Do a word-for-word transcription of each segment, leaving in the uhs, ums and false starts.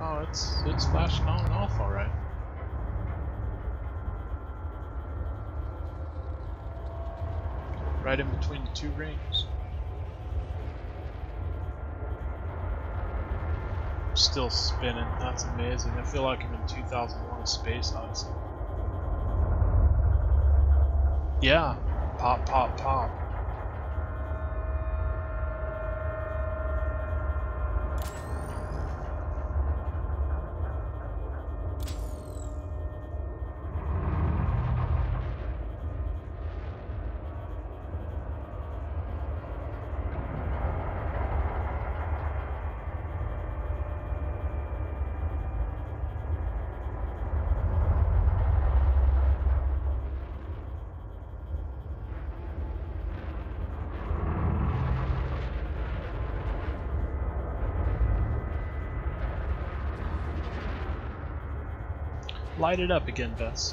Oh, it's it's flashing on and off all right. Right in between the two rings. Still spinning. That's amazing. I feel like I'm in two thousand one: A Space Odyssey. Yeah. Pop, pop, pop. Light it up again, Bess.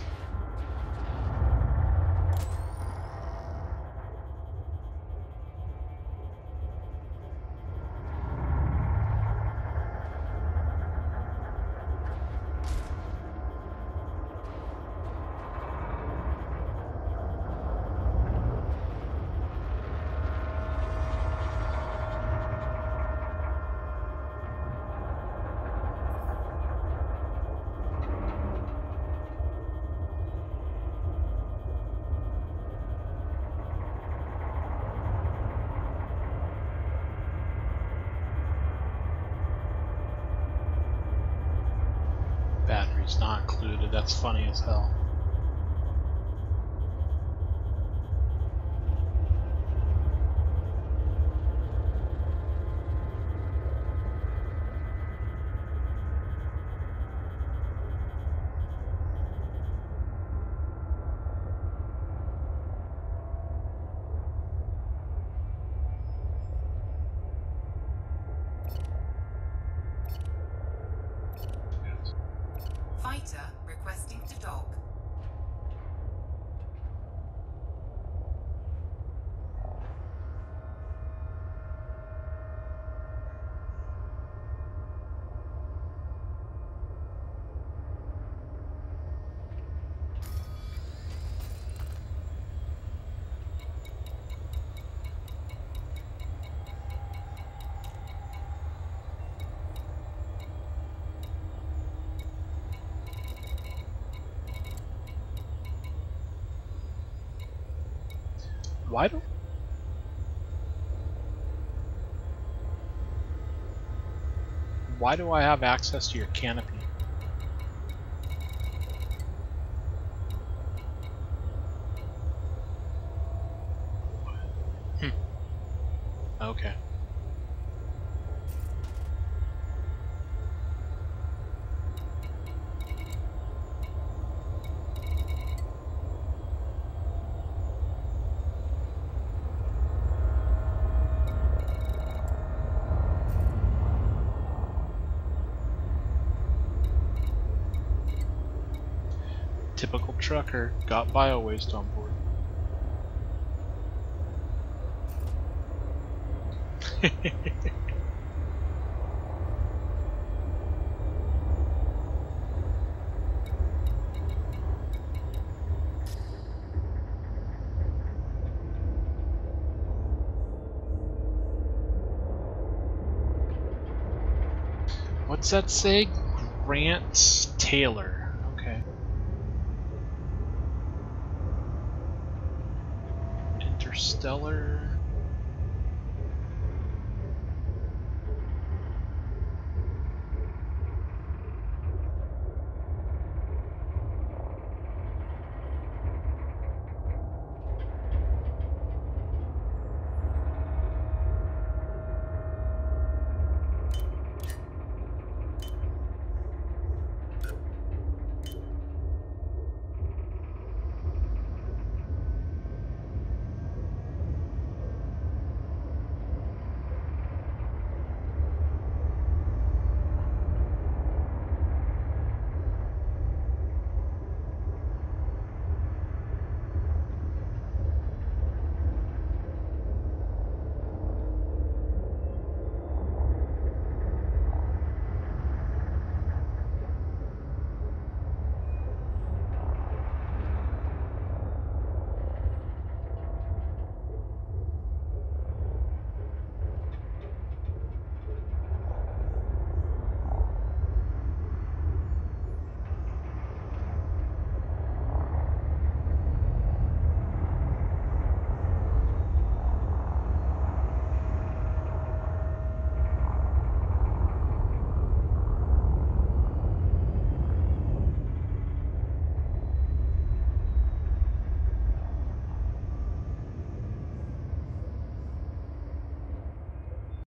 Batteries not included. That's funny as hell. Fighter requesting to dock. Why do Why do I have access to your canopy? Hmm. Okay. Typical trucker, got bio waste on board. What's that say? Grant Taylor. Okay. Interstellar.